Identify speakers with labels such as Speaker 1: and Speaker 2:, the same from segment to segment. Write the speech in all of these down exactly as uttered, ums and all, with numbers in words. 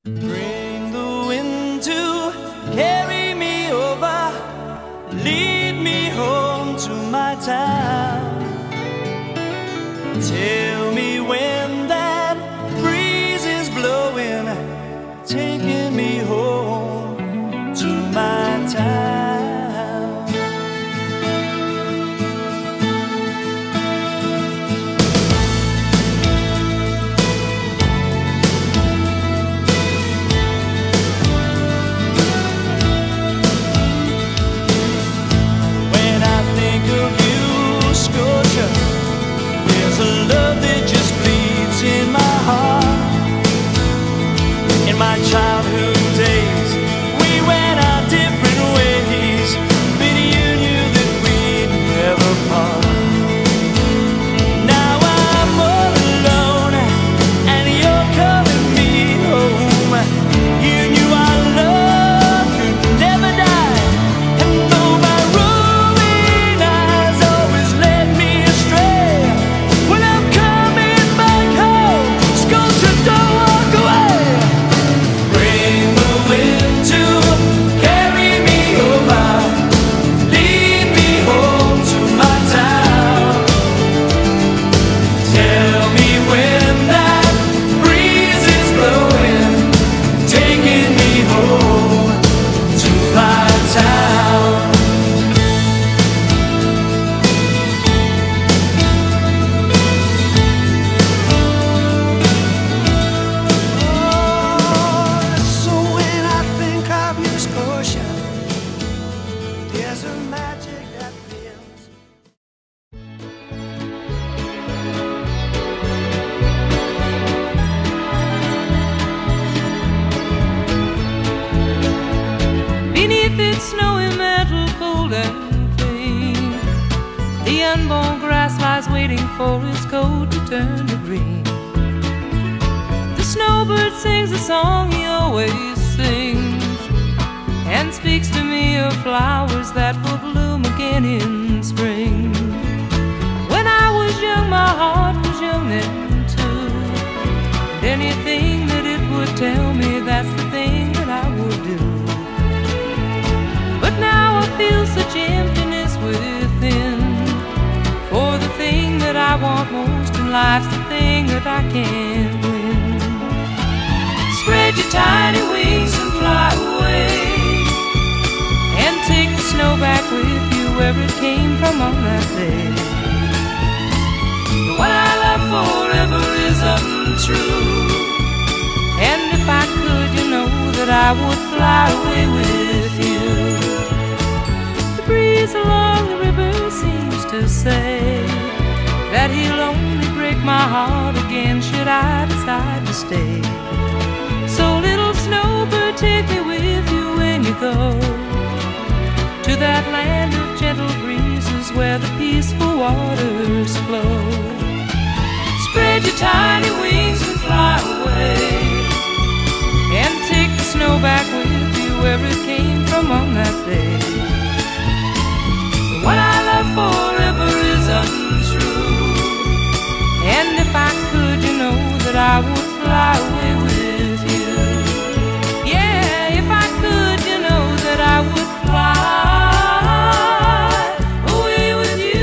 Speaker 1: Bring the wind to carry me over, lead me home to my town. Tell me when that breeze is blowing, taking me home to my town. There's a love that just bleeds in my heart. In my childhood days, we went our different ways, but you knew that we'd never part. Now I'm all alone, and you're calling me home. You knew our love could never die, and though my roving eyes always led me astray, well, I'm coming back home, Scotia, don't walk away. Bring the wind to carry me over, lead me home to my town. Tell me when that breeze is blowing, taking me home to my town. So when I think of you, Scotia, there's a magic that feels.
Speaker 2: Beneath its snowy mantle, cold and clean, the unborn grass lies waiting for its coat to turn to green. The snowbird sings a song he always sings, and speaks to me of flowers that will bloom again in spring. When I was young, my heart was young then too, and anything that it would tell me, that's the thing that I would do. But now I feel such emptiness within, for the thing that I want most in life's the thing that I can't win. Spread your tiny wings and fly away, and take the snow back with you where it came from on that day. The one I love forever is untrue, and if I could, you know that I would fly away with you. The breeze along the river seems to say that he'll only break my heart again should I decide to stay. So little snowbird, take me with you when you go to that land of gentle breezes where the peaceful waters flow. Spread your tiny wings and fly away, and take the snow back with you where it came from on that day. The one I love forever is untrue, and if I could, you know that I would fly away with you. Yeah, if I could, you know that I would fly away with you.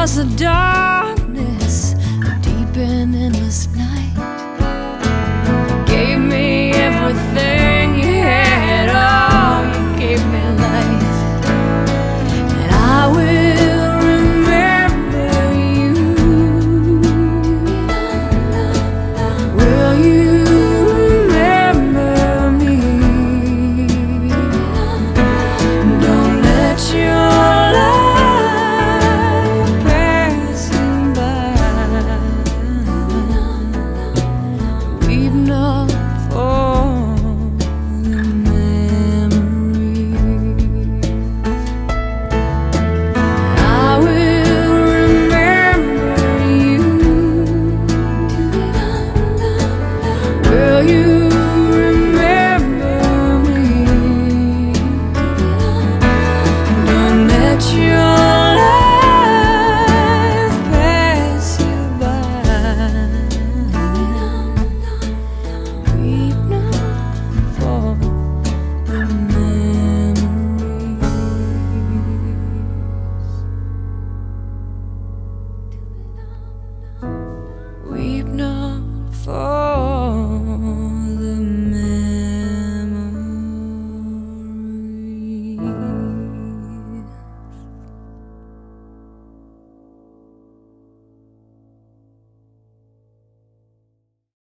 Speaker 2: 'cause the darkness, the deep and endless night gave me everything